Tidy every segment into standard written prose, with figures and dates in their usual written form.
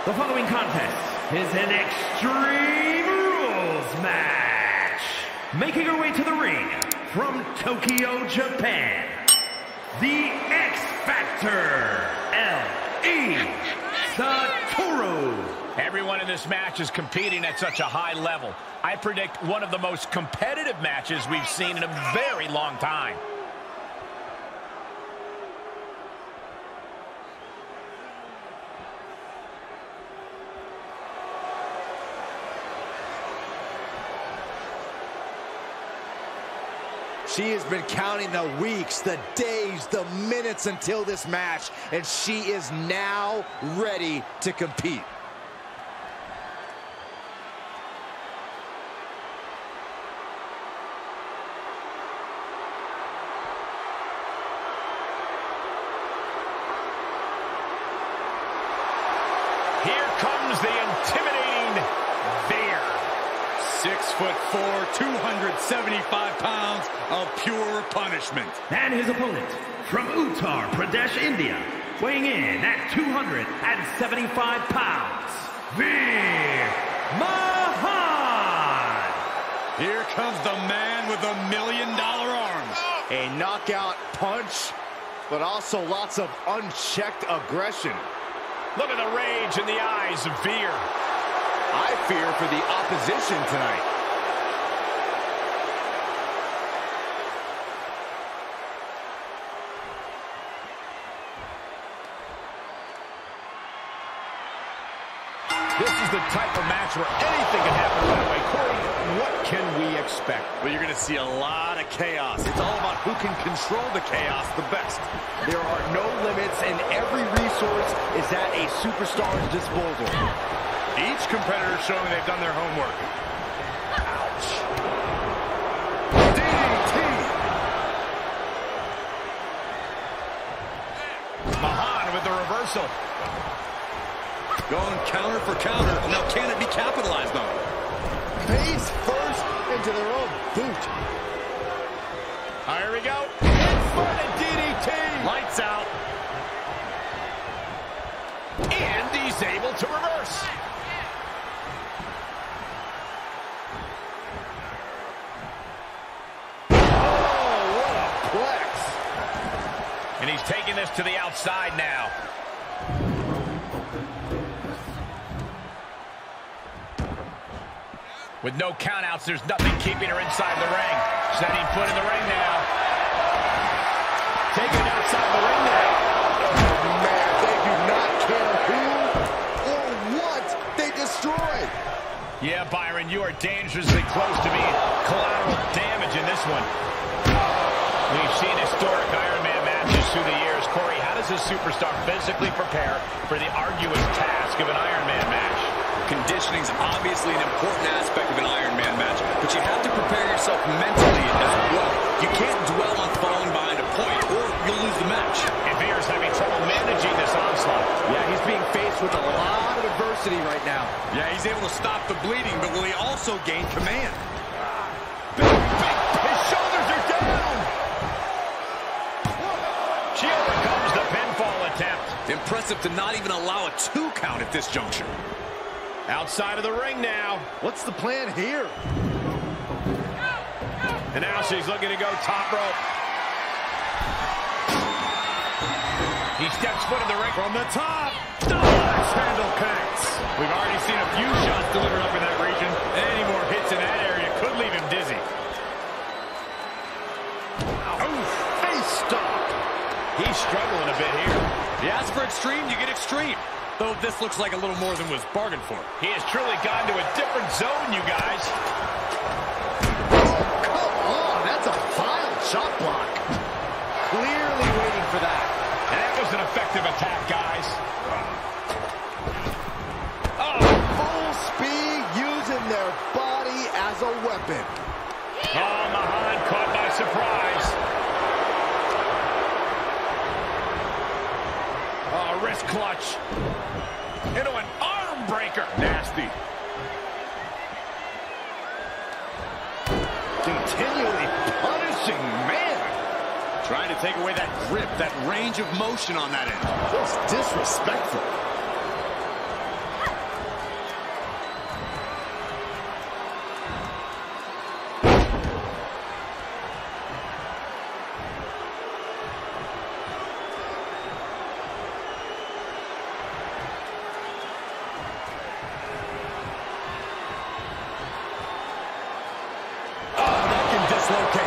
The following contest is an Extreme Rules match. Making her way to the ring from Tokyo, Japan, the X Factor, L.E. Satoru. Everyone in this match is competing at such a high level. I predict one of the most competitive matches we've seen in a very long time. She has been counting the weeks, the days, the minutes until this match, and she is now ready to compete. Here comes the intimidating Veer. 6'4", 275 pounds of pure punishment. And his opponent from Uttar Pradesh, India, weighing in at 275 pounds, Veer Mahaan. Here comes the man with the $1 million arms. A knockout punch, but also lots of unchecked aggression. Look at the rage in the eyes of Veer. I fear for the opposition tonight. This is the type of match where anything can happen right away. Corey, what can we expect? Well, you're going to see a lot of chaos. It's all about who can control the chaos the best. There are no limits, and every resource is at a superstar's disposal. Each competitor showing they've done their homework. Ouch. DDT. Mahaan with the reversal. Going counter for counter. Now, can it be capitalized on? Face first into their own boot. Here we go. Inverted DDT. Lights out. And he's able to reverse. And he's taking this to the outside now. With no countouts, there's nothing keeping her inside the ring. Setting foot in the ring now. Taking it outside the ring now. Oh, man, they do not care who or what they destroy. Yeah, Byron, you are dangerously close to being collateral damage in this one. We've seen historic Iron Man matches through the years. Corey, how does a superstar physically prepare for the arduous task of an Iron Man match? Conditioning is obviously an important aspect of an Iron Man match, but you have to prepare yourself mentally as well. You can't dwell on falling behind a point, or you'll lose the match. And Veer's having trouble managing this onslaught. Yeah, he's being faced with a lot of adversity right now. Yeah, he's able to stop the bleeding, but will he also gain command? His shoulders are down. She overcomes the pinfall attempt. Impressive to not even allow a 2 count at this juncture. Outside of the ring now. What's the plan here? And now she's looking to go top rope. He steps foot in the ring From the top. Axe handle connects. We've already seen a few shots delivered up in that region. Any more hits in that area could leave him dizzy. Oh, face stop. He's struggling a bit here. You ask for extreme, you get extreme. Though this looks like a little more than was bargained for. He has truly gone to a different zone, you guys. Oh, come on. That's a vile shot block. Clearly waiting for that. And that was an effective attack, guys. Oh, full speed, using their body as a weapon. Oh, Mahaan caught by surprise. Oh, wrist clutch. Into an arm breaker. Nasty. Continually punishing, man. Trying to take away that grip, that range of motion on that end. Just disrespectful.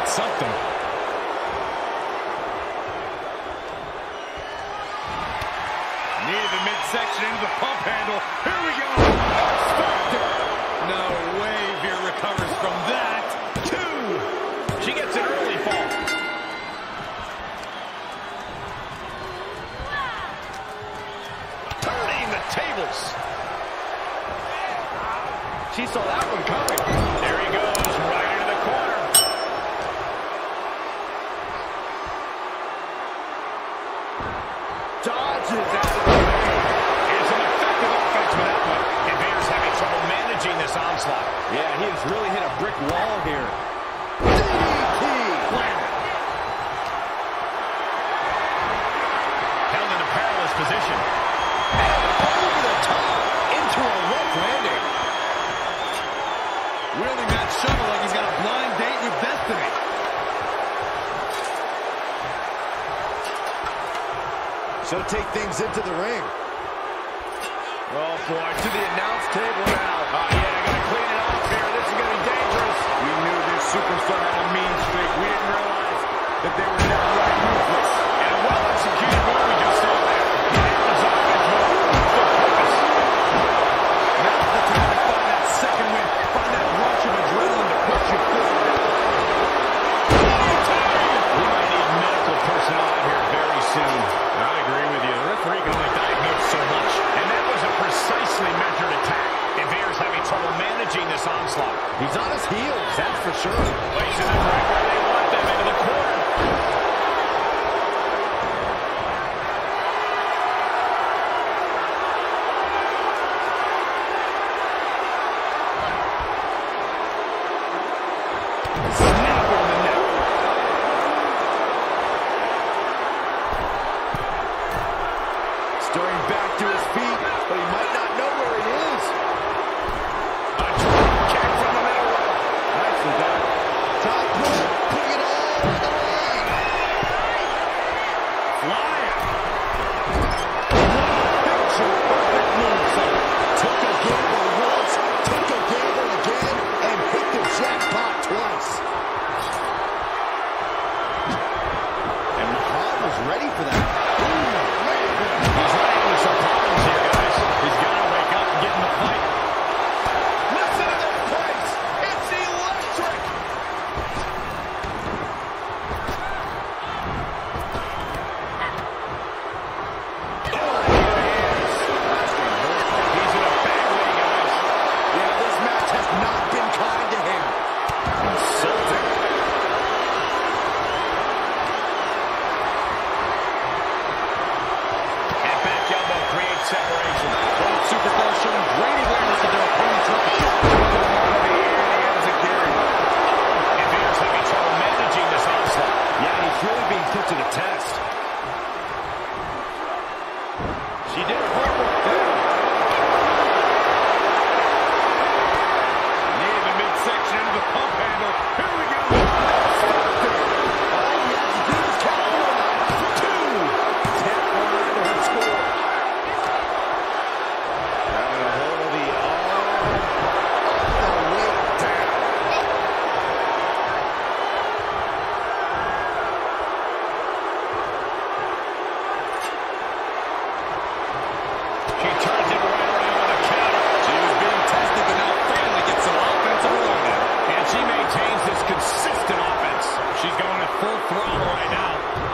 something. Needed the midsection into the pump handle. Here we go. No way Veer recovers from that. 2. She gets an early fall. Turning the tables. She saw that one coming. There he goes, right into the corner. Dodges out of the way. It's an effective offense with that one. And Vader's having trouble managing this onslaught. Yeah, he has really hit a brick wall here. Held in a perilous position. And over the top into a rope landing. Wielding that shovel like he's got a blind date with destiny. She'll take things into the ring. Oh, boy, to the announce table now. Yeah, gonna clean it off here. This is gonna be dangerous. We knew this superstar had a mean streak. We didn't realize that they were never right ruthless. And a well-executed move we just saw there. His offense with full purpose. Now's the time to find that second win. Find that rush of adrenaline to push you forward. We might need medical personnel out here very soon. I agree with you. The referee can only diagnose so much. And that was a precisely measured attack. And Vader's having trouble managing this onslaught. He's on his heels, that's for sure. Placing them right where they want them, into the corner. Snap in the neck. Stirring back to his feet, but he might not know where it is. A drop kick from the middle rope. Nicely done. Top rope, putting it all on the line. Flying. Picture perfect moonsault. Took a gamble once, took a gamble again, and hit the jackpot twice. And Mahal was ready for that. He's running into some problems here, guys. He's got to wake up and get in the fight. Listen to this place. It's electric. He's in a bad way, guys. Yeah, this match has not been kind to him. Insulting. And back elbow creates separation. Both superstars showing great awareness of their opponent's repertoire. The air he has it carried. And Vader's having trouble managing this onslaught. Yeah, he's really being put to the test. She did her homework there. Needed the midsection into the pump handle. Here we go. All he has to do is capitalize. 2. Tap line to her score. Grabbing a hold of the arm. All the way down. She turns it right around with a counter. She was being tested, but now finally gets some offensive along it. And she maintains this consistent offense. She's going at full throttle right now.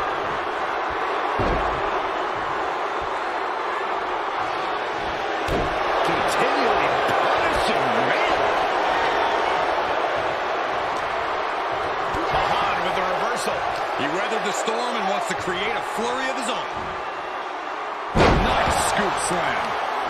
Continually punishing, man. Mahan with the reversal. He weathered the storm and wants to create a flurry of his own. Nice scoop slam.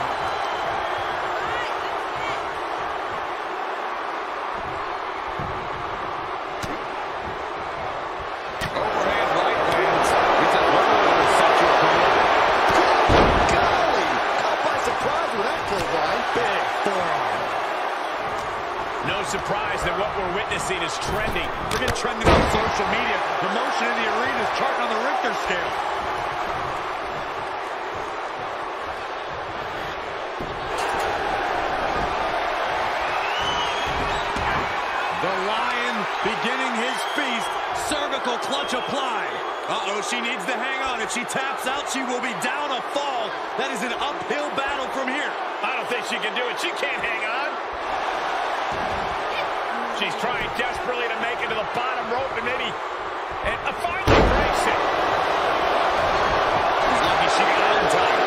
Overhand right lands. It's a whole sexual career. Golly. Caught by surprise with that clothesline. Big forearm. No surprise that what we're witnessing is trending. Forget trending on social media. The motion in the arena is charting on the Richter scale. The Lion beginning his feast. Cervical clutch applied. Uh-oh, she needs to hang on. If she taps out, she will be down a fall. That is an uphill battle from here. I don't think she can do it. She can't hang on. She's trying desperately to make it to the bottom rope and maybe finally breaks it. She's lucky she got out in time.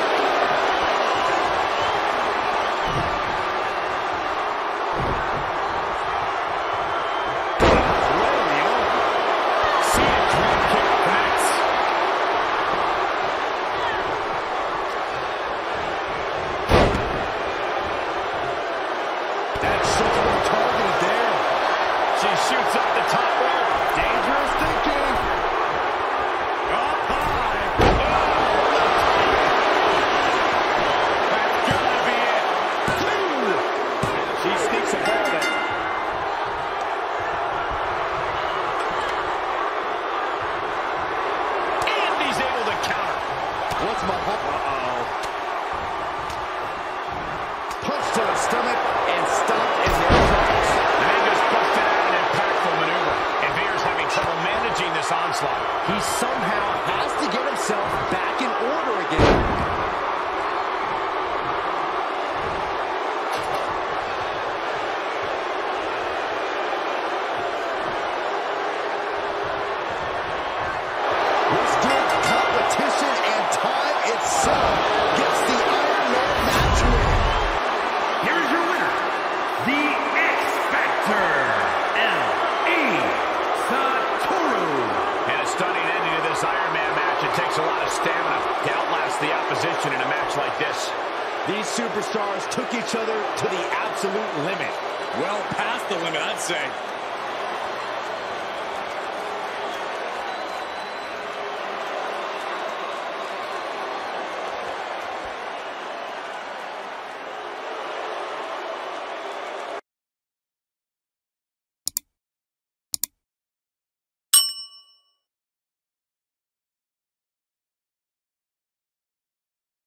Shoots up the top rope. Dangerous thinking. Up high. That's gotta be it. She sneaks above it. And he's able to counter. What's my hook? Punch to the stomach and stop in their tracks. And they just busted out an impactful maneuver. And Veer's having trouble managing this onslaught. He somehow has to get himself back in order again. Let's give competition and time itself gets the Iron Man match win. Here is your winner, the X Factor, L.A. Satoru. And a stunning ending to this Iron Man match. It takes a lot of stamina to outlast the opposition in a match like this. These superstars took each other to the absolute limit. Well past the limit, I'd say.